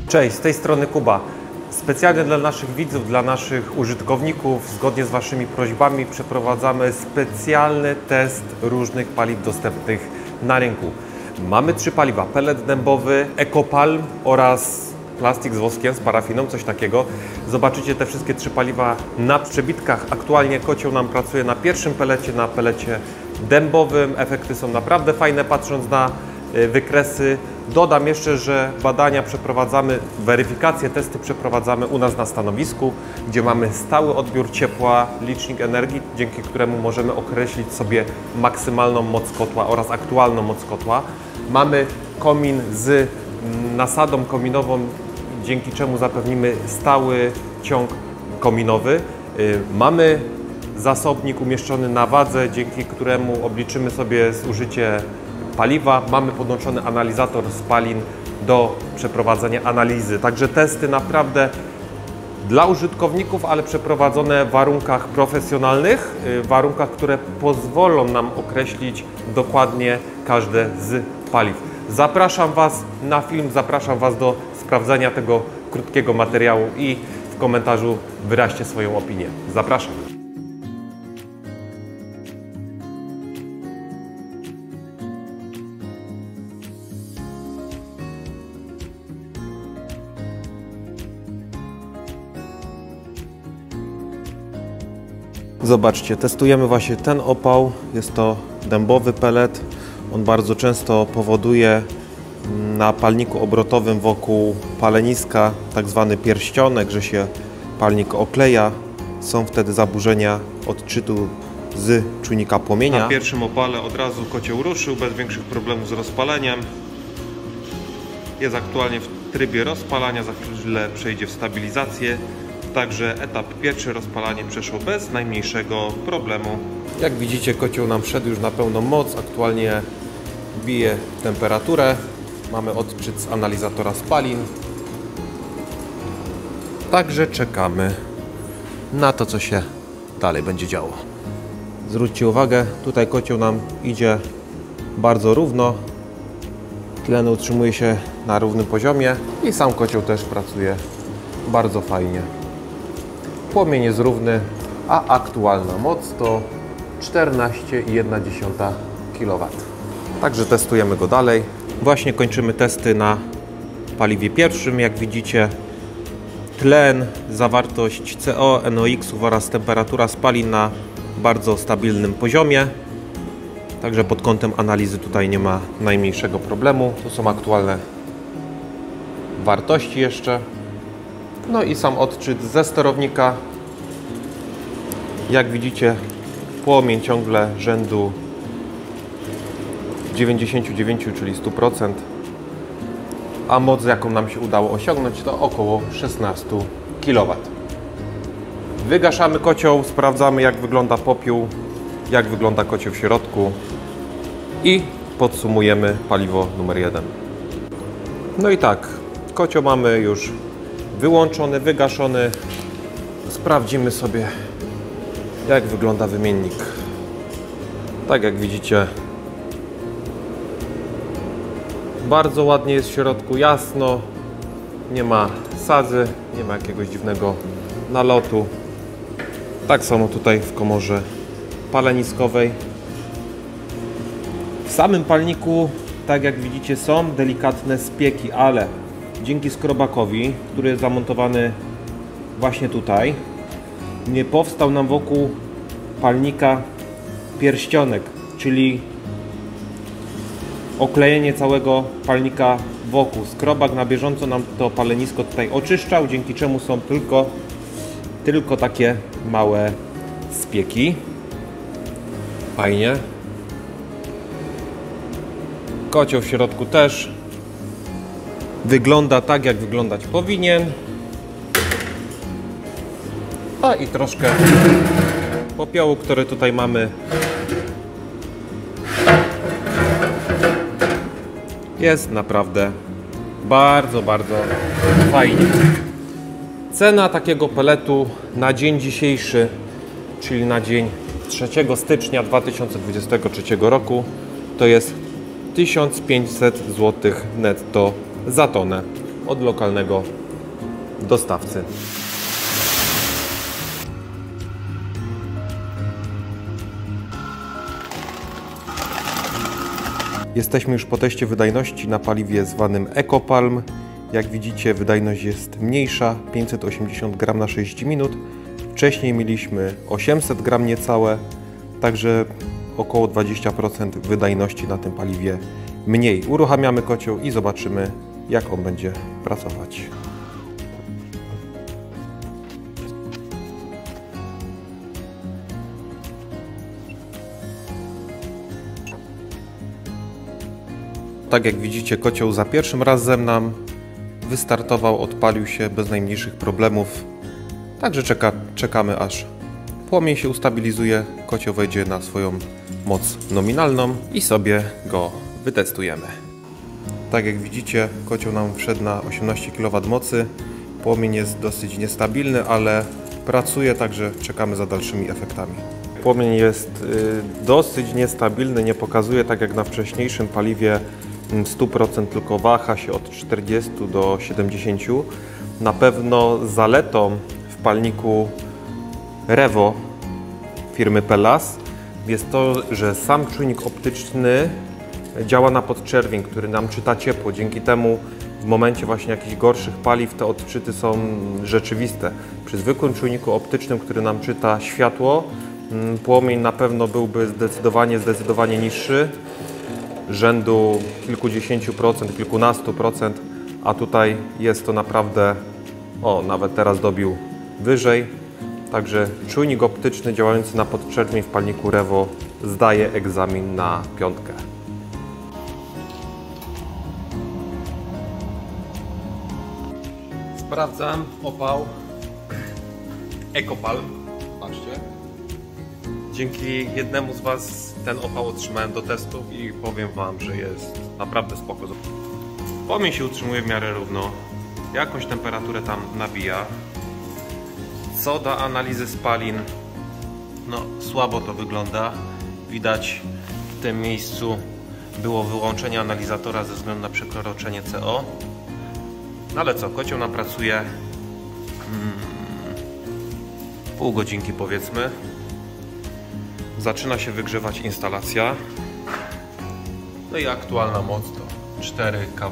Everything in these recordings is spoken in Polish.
Cześć, z tej strony Kuba. Specjalnie dla naszych widzów, dla naszych użytkowników, zgodnie z Waszymi prośbami przeprowadzamy specjalny test różnych paliw dostępnych na rynku. Mamy 3 paliwa, pelet dębowy, EcoPalm oraz plastik z woskiem, z parafiną, coś takiego. Zobaczycie te wszystkie 3 paliwa na przebitkach. Aktualnie kocioł nam pracuje na pierwszym pelecie, na pelecie dębowym. Efekty są naprawdę fajne, patrząc na wykresy. Dodam jeszcze, że badania przeprowadzamy, weryfikacje, testy przeprowadzamy u nas na stanowisku, gdzie mamy stały odbiór ciepła, licznik energii, dzięki któremu możemy określić sobie maksymalną moc kotła oraz aktualną moc kotła. Mamy komin z nasadą kominową, dzięki czemu zapewnimy stały ciąg kominowy. Mamy zasobnik umieszczony na wadze, dzięki któremu obliczymy sobie zużycie paliwa. Mamy podłączony analizator spalin do przeprowadzenia analizy. Także testy naprawdę dla użytkowników, ale przeprowadzone w warunkach profesjonalnych, w warunkach, które pozwolą nam określić dokładnie każde z paliw. Zapraszam Was na film, zapraszam Was do sprawdzenia tego krótkiego materiału i w komentarzu wyraźcie swoją opinię. Zapraszam. Zobaczcie, testujemy właśnie ten opał. Jest to dębowy pelet. On bardzo często powoduje na palniku obrotowym wokół paleniska tak zwany pierścionek, że się palnik okleja. Są wtedy zaburzenia odczytu z czujnika płomienia. Na pierwszym opale od razu kocioł ruszył bez większych problemów z rozpaleniem. Jest aktualnie w trybie rozpalania, za chwilę przejdzie w stabilizację. Także etap pierwszy, rozpalanie, przeszło bez najmniejszego problemu. Jak widzicie, kocioł nam wszedł już na pełną moc. Aktualnie bije temperaturę. Mamy odczyt z analizatora spalin. Także czekamy na to, co się dalej będzie działo. Zwróćcie uwagę, tutaj kocioł nam idzie bardzo równo. Tlen utrzymuje się na równym poziomie i sam kocioł też pracuje bardzo fajnie. Płomień jest równy, a aktualna moc to 14,1 kW. Także testujemy go dalej. Właśnie kończymy testy na paliwie pierwszym. Jak widzicie, tlen, zawartość CO, NOx oraz temperatura spalin na bardzo stabilnym poziomie. Także pod kątem analizy tutaj nie ma najmniejszego problemu. To są aktualne wartości jeszcze. No i sam odczyt ze sterownika. Jak widzicie, płomień ciągle rzędu 99, czyli 100%. A moc, jaką nam się udało osiągnąć, to około 16 kW. Wygaszamy kocioł, sprawdzamy, jak wygląda popiół, jak wygląda kocioł w środku i podsumujemy paliwo numer 1. No i tak, kocioł mamy już wyłączony, wygaszony. Sprawdzimy sobie, jak wygląda wymiennik. Tak jak widzicie, bardzo ładnie jest w środku, jasno, nie ma sadzy, nie ma jakiegoś dziwnego nalotu. Tak samo tutaj w komorze paleniskowej. W samym palniku, tak jak widzicie, są delikatne spieki, ale dzięki skrobakowi, który jest zamontowany właśnie tutaj, nie powstał nam wokół palnika pierścionek, czyli oklejenie całego palnika wokół. Skrobak na bieżąco nam to palenisko tutaj oczyszczał, dzięki czemu są tylko takie małe spieki. Fajnie. Kocioł w środku też wygląda tak, jak wyglądać powinien. A i troszkę popiołu, który tutaj mamy, jest naprawdę bardzo fajnie. Cena takiego peletu na dzień dzisiejszy, czyli na dzień 3 stycznia 2023 roku, to jest 1500 zł netto za tonę. od lokalnego dostawcy. Jesteśmy już po teście wydajności na paliwie zwanym EcoPalm. Jak widzicie, wydajność jest mniejsza, 580 g na 60 minut. Wcześniej mieliśmy 800 g niecałe, także około 20% wydajności na tym paliwie mniej. Uruchamiamy kocioł i zobaczymy, jak on będzie pracować. Tak jak widzicie, kocioł za pierwszym razem nam wystartował, odpalił się bez najmniejszych problemów. Także czekamy, aż płomień się ustabilizuje, kocioł wejdzie na swoją moc nominalną i sobie go wytestujemy. Tak jak widzicie, kocioł nam wszedł na 18 kW mocy. Płomień jest dosyć niestabilny, ale pracuje, także czekamy za dalszymi efektami. Płomień jest dosyć niestabilny, nie pokazuje tak jak na wcześniejszym paliwie 100%, tylko waha się od 40 do 70. Na pewno zaletą w palniku Revo firmy Pelas jest to, że sam czujnik optyczny działa na podczerwień, który nam czyta ciepło. Dzięki temu w momencie właśnie jakichś gorszych paliw te odczyty są rzeczywiste. Przy zwykłym czujniku optycznym, który nam czyta światło, płomień na pewno byłby zdecydowanie niższy, rzędu kilkudziesięciu procent, kilkunastu procent, a tutaj jest to naprawdę, nawet teraz dobił wyżej. Także czujnik optyczny działający na podczerwień w palniku Revo zdaje egzamin na 5. Sprawdzam opał EcoPalm. Patrzcie. Dzięki jednemu z Was ten opał otrzymałem do testów i powiem Wam, że jest naprawdę spoko. Płomień się utrzymuje w miarę równo, jakąś temperaturę tam nabija. Co do analizy spalin, słabo to wygląda. Widać w tym miejscu było wyłączenie analizatora ze względu na przekroczenie CO. No ale co, kocioł nam pracuje pół godzinki powiedzmy. Zaczyna się wygrzewać instalacja. No i aktualna moc to 4 kW.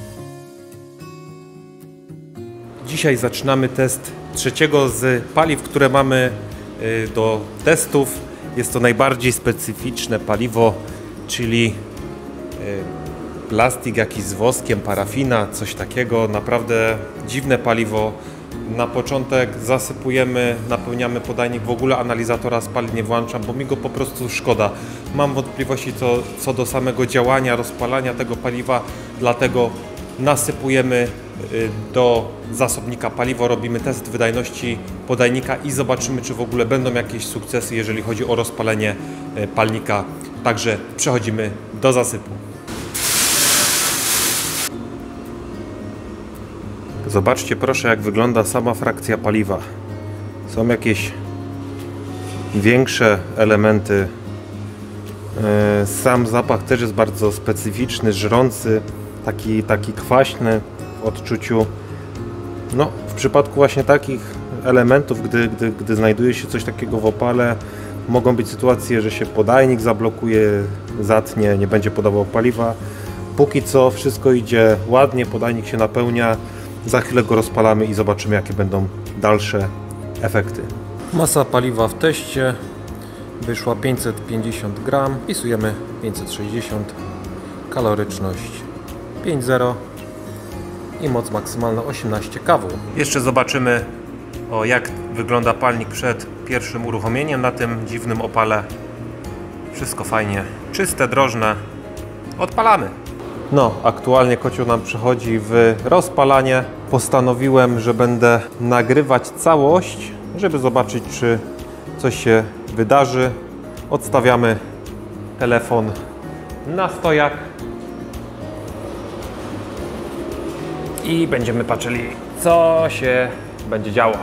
Dzisiaj zaczynamy test trzeciego z paliw, które mamy do testów. Jest to najbardziej specyficzne paliwo, czyli plastik jakiś z woskiem, parafina, coś takiego. Naprawdę dziwne paliwo. Na początek zasypujemy, napełniamy podajnik. W ogóle analizatora spalin nie włączam, bo mi go po prostu szkoda. Mam wątpliwości co do samego działania, rozpalania tego paliwa, dlatego nasypujemy do zasobnika paliwo, robimy test wydajności podajnika i zobaczymy, czy w ogóle będą jakieś sukcesy, jeżeli chodzi o rozpalenie palnika. Także przechodzimy do zasypu. Zobaczcie proszę, jak wygląda sama frakcja paliwa. Są jakieś większe elementy. Sam zapach też jest bardzo specyficzny, żrący, taki kwaśny w odczuciu. W przypadku właśnie takich elementów, gdy znajduje się coś takiego w opale, mogą być sytuacje, że się podajnik zablokuje, zatnie, nie będzie podawał paliwa. Póki co wszystko idzie ładnie, podajnik się napełnia. Za chwilę go rozpalamy i zobaczymy, jakie będą dalsze efekty. Masa paliwa w teście wyszła 550 g, wpisujemy 560, kaloryczność 5,0 i moc maksymalna 18 kW. Jeszcze zobaczymy, jak wygląda palnik przed pierwszym uruchomieniem na tym dziwnym opale. Wszystko fajnie, czyste, drożne. Odpalamy. Aktualnie kocioł nam przechodzi w rozpalanie. Postanowiłem, że będę nagrywać całość, żeby zobaczyć, czy coś się wydarzy. Odstawiamy telefon na stojak i będziemy patrzyli, co się będzie działo.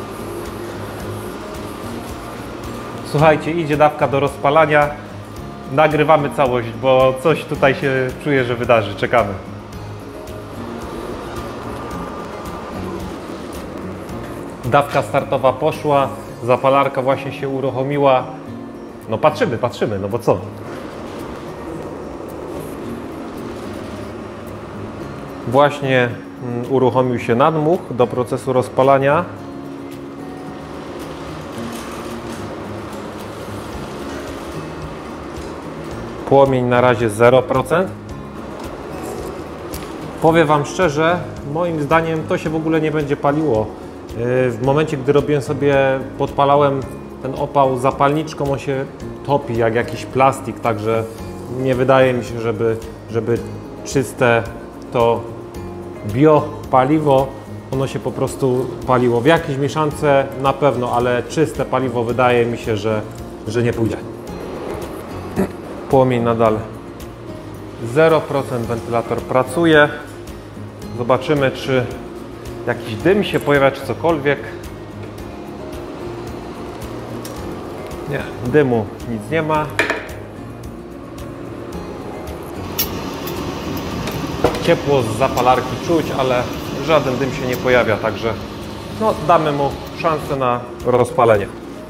Słuchajcie, idzie dawka do rozpalania. nagrywamy całość, bo coś tutaj się czuję, że wydarzy. Czekamy. Dawka startowa poszła, zapalarka właśnie się uruchomiła. No patrzymy, no bo co? Właśnie uruchomił się nadmuch do procesu rozpalania. Płomień na razie 0%. Powiem Wam szczerze, moim zdaniem to się w ogóle nie będzie paliło. W momencie, gdy robiłem sobie, podpalałem ten opał zapalniczką, on się topi jak jakiś plastik, także nie wydaje mi się, żeby czyste to biopaliwo, ono się po prostu paliło. W jakiejś mieszance na pewno, ale czyste paliwo wydaje mi się, że nie pójdzie. Płomień nadal 0%, wentylator pracuje. Zobaczymy, czy jakiś dym się pojawia, czy cokolwiek. Nie, dymu nic nie ma. Ciepło z zapalarki czuć, ale żaden dym się nie pojawia, także no, damy mu szansę na rozpalenie.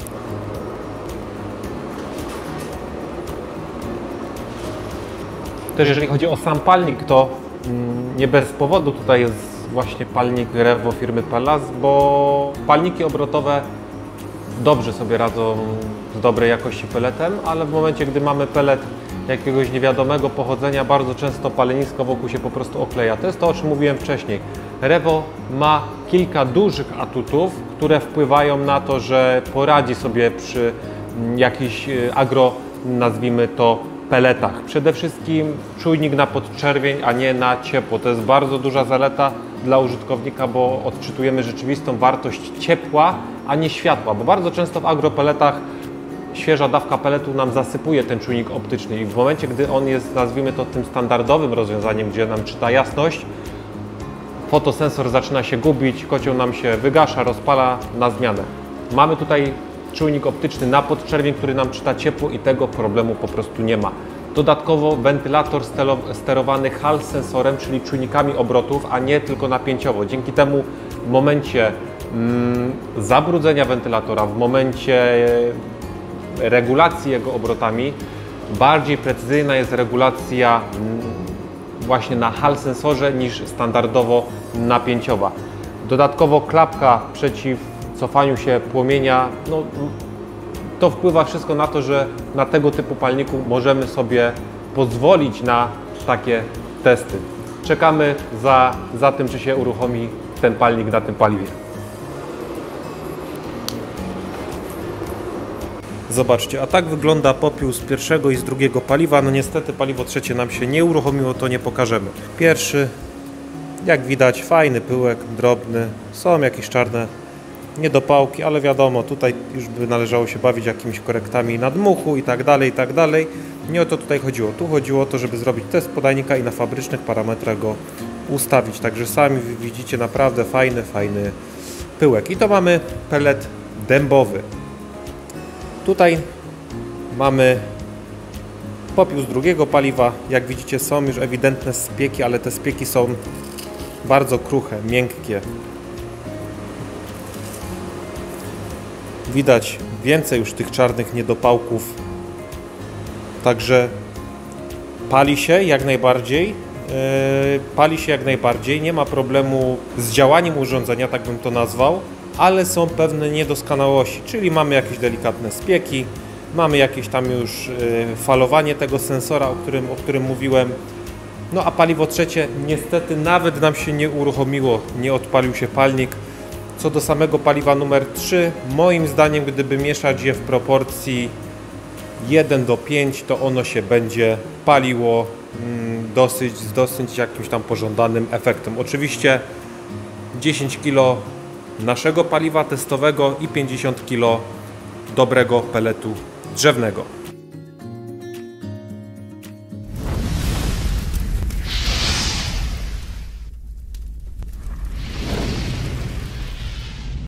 Też jeżeli chodzi o sam palnik, to nie bez powodu tutaj jest właśnie palnik Revo firmy Pelas, bo palniki obrotowe dobrze sobie radzą z dobrej jakości peletem, ale w momencie, gdy mamy pelet jakiegoś niewiadomego pochodzenia, bardzo często palenisko wokół się po prostu okleja. To jest to, o czym mówiłem wcześniej. Revo ma kilka dużych atutów, które wpływają na to, że poradzi sobie przy jakichś agro, nazwijmy to, peletach. Przede wszystkim czujnik na podczerwień, a nie na ciepło. To jest bardzo duża zaleta dla użytkownika, bo odczytujemy rzeczywistą wartość ciepła, a nie światła, bo bardzo często w agropeletach świeża dawka peletu nam zasypuje ten czujnik optyczny i w momencie, gdy on jest, nazwijmy to, tym standardowym rozwiązaniem, gdzie nam czyta jasność, fotosensor zaczyna się gubić, kocioł nam się wygasza, rozpala na zmianę. Mamy tutaj czujnik optyczny na podczerwień, który nam czyta ciepło i tego problemu po prostu nie ma. Dodatkowo wentylator sterowany Hall sensorem, czyli czujnikami obrotów, a nie tylko napięciowo. Dzięki temu w momencie zabrudzenia wentylatora, w momencie regulacji jego obrotami, bardziej precyzyjna jest regulacja właśnie na Hall sensorze niż standardowo napięciowa. Dodatkowo klapka przeciw cofaniu się płomienia, no, to wpływa wszystko na to, że na tego typu palniku możemy sobie pozwolić na takie testy. Czekamy za tym, czy się uruchomi ten palnik na tym paliwie. Zobaczcie, a tak wygląda popiół z pierwszego i z drugiego paliwa. No niestety paliwo trzecie nam się nie uruchomiło, to nie pokażemy. Pierwszy, jak widać, fajny pyłek, drobny. Są jakieś czarne niedopałki, ale wiadomo, tutaj już by należało się bawić jakimiś korektami nadmuchu i tak dalej, i tak dalej. Nie o to tutaj chodziło. Tu chodziło o to, żeby zrobić test podajnika i na fabrycznych parametrach go ustawić. Także sami widzicie, naprawdę fajny pyłek. I to mamy pelet dębowy. Tutaj mamy popiół z drugiego paliwa. Jak widzicie, są już ewidentne spieki, ale te spieki są bardzo kruche, miękkie. Widać więcej już tych czarnych niedopałków. Także pali się jak najbardziej. Nie ma problemu z działaniem urządzenia, tak bym to nazwał, ale są pewne niedoskonałości, czyli mamy jakieś delikatne spieki, mamy jakieś tam już falowanie tego sensora, o którym mówiłem. No a paliwo trzecie niestety nawet nam się nie uruchomiło, nie odpalił się palnik. Co do samego paliwa numer 3, moim zdaniem, gdyby mieszać je w proporcji 1:5, to ono się będzie paliło z dosyć jakimś tam pożądanym efektem. Oczywiście 10 kg naszego paliwa testowego i 50 kg dobrego peletu drzewnego.